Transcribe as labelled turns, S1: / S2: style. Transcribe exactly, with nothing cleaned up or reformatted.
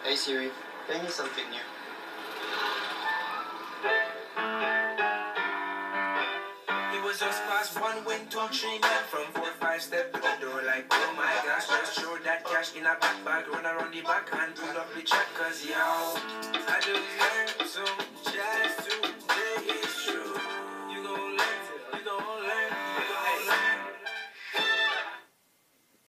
S1: Hey Siri, play me something new.
S2: It was just past one when two, three men from four, five step to the door like, oh my gosh, just throw that cash in a back bag, run around the back and pull up the check, cause yo, I just learned so much.